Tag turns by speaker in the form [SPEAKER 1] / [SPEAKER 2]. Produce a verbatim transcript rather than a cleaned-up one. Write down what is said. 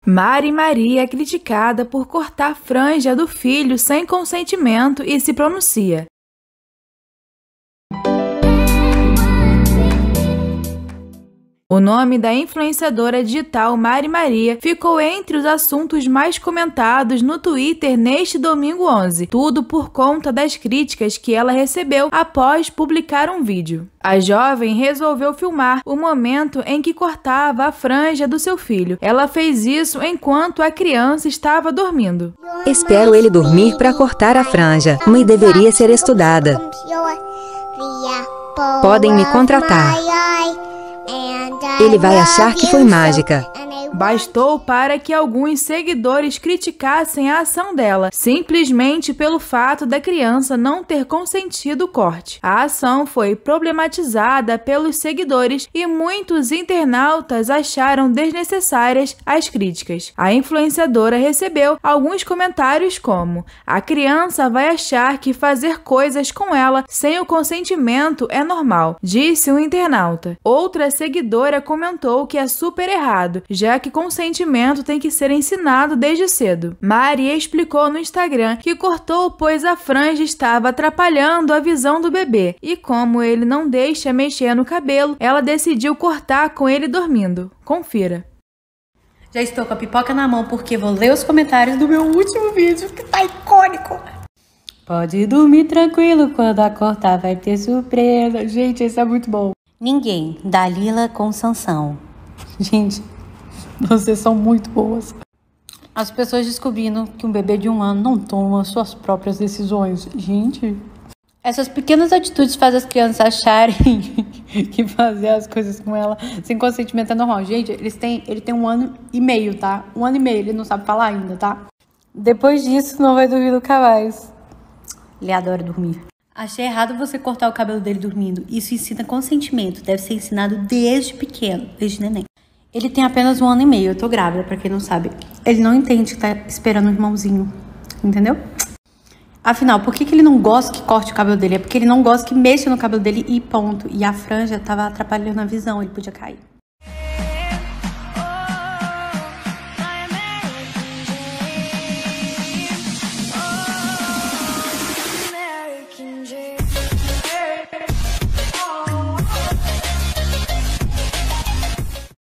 [SPEAKER 1] Mari Maria é criticada por cortar a franja do filho sem consentimento e se pronuncia. O nome da influenciadora digital Mari Maria ficou entre os assuntos mais comentados no Twitter neste domingo onze, tudo por conta das críticas que ela recebeu após publicar um vídeo. A jovem resolveu filmar o momento em que cortava a franja do seu filho. Ela fez isso enquanto a criança estava dormindo.
[SPEAKER 2] Espero ele dormir para cortar a franja, mas deveria ser estudada. Podem me contratar. Ele vai achar que foi mágica.
[SPEAKER 1] Bastou para que alguns seguidores criticassem a ação dela, simplesmente pelo fato da criança não ter consentido o corte. A ação foi problematizada pelos seguidores e muitos internautas acharam desnecessárias as críticas. A influenciadora recebeu alguns comentários como: "A criança vai achar que fazer coisas com ela sem o consentimento é normal", disse um internauta. Outra seguidora comentou que é super errado, já que consentimento tem que ser ensinado desde cedo. Mari explicou no Instagram que cortou pois a franja estava atrapalhando a visão do bebê e como ele não deixa mexer no cabelo, ela decidiu cortar com ele dormindo. Confira.
[SPEAKER 3] Já estou com a pipoca na mão porque vou ler os comentários do meu último vídeo que tá icônico. Pode dormir tranquilo, quando a cortar vai ter surpresa. Gente, esse é muito bom. Ninguém, Dalila com Sansão. Gente, vocês são muito boas. As pessoas descobrindo que um bebê de um ano não toma suas próprias decisões. Gente, essas pequenas atitudes fazem as crianças acharem que fazer as coisas com ela sem consentimento é normal. Gente, eles têm, ele tem um ano e meio, tá? Um ano e meio, ele não sabe falar ainda, tá? Depois disso, não vai dormir nunca mais. Ele adora dormir. Achei errado você cortar o cabelo dele dormindo. Isso ensina consentimento. Deve ser ensinado desde pequeno, desde neném. Ele tem apenas um ano e meio. Eu tô grávida, pra quem não sabe. Ele não entende que tá esperando o irmãozinho. Entendeu? Afinal, por que que ele não gosta que corte o cabelo dele? É porque ele não gosta que mexa no cabelo dele e ponto. E a franja tava atrapalhando a visão. Ele podia cair.